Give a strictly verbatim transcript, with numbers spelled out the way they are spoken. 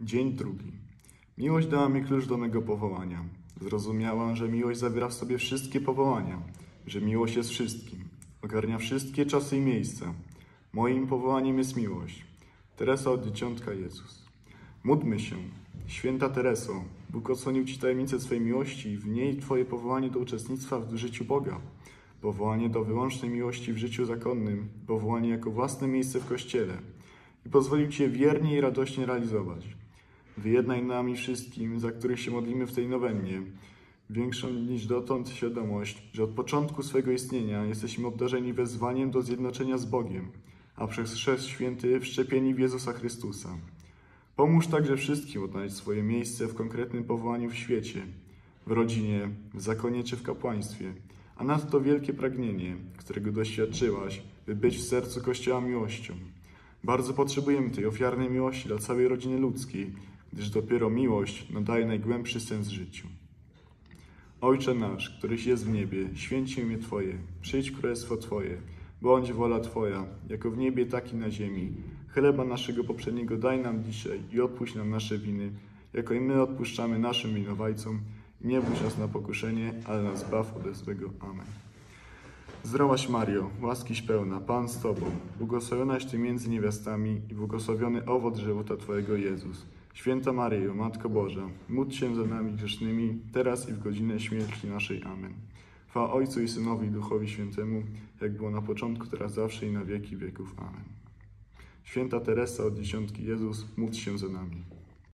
Dzień drugi. Miłość dała mi klucz do mego powołania. Zrozumiałam, że miłość zawiera w sobie wszystkie powołania, że miłość jest wszystkim, ogarnia wszystkie czasy i miejsca. Moim powołaniem jest miłość. Teresa od Dzieciątka Jezus. Módlmy się. Święta Tereso, Bóg odsłonił Ci tajemnicę swej miłości i w niej Twoje powołanie do uczestnictwa w życiu Boga. Powołanie do wyłącznej miłości w życiu zakonnym, powołanie jako własne miejsce w Kościele i pozwolił Ci je wiernie i radośnie realizować. Wyjednaj nami wszystkim, za których się modlimy w tej nowennie, większą niż dotąd świadomość, że od początku swego istnienia jesteśmy obdarzeni wezwaniem do zjednoczenia z Bogiem, a przez Chrzest Święty wszczepieni w Jezusa Chrystusa. Pomóż także wszystkim odnaleźć swoje miejsce w konkretnym powołaniu w świecie, w rodzinie, w zakonie czy w kapłaństwie, a nadto wielkie pragnienie, którego doświadczyłaś, by być w sercu Kościoła miłością. Bardzo potrzebujemy tej ofiarnej miłości dla całej rodziny ludzkiej, gdyż dopiero miłość nadaje najgłębszy sens życiu. Ojcze nasz, któryś jest w niebie, święć się imię Twoje, przyjdź królestwo Twoje, bądź wola Twoja, jako w niebie, tak i na ziemi. Chleba naszego poprzedniego daj nam dzisiaj i odpuść nam nasze winy, jako i my odpuszczamy naszym winowajcom. I nie wódź nas na pokuszenie, ale nas zbaw ode złego. Amen. Zdrowaś Mario, łaskiś pełna, Pan z Tobą, błogosławionaś Ty między niewiastami i błogosławiony owoc żywota Twojego Jezus. Święta Maryjo, Matko Boża, módl się za nami grzesznymi, teraz i w godzinę śmierci naszej. Amen. Chwała Ojcu i Synowi i Duchowi Świętemu, jak było na początku, teraz zawsze i na wieki wieków. Amen. Święta Teresa od Dzieciątki Jezus, módl się za nami.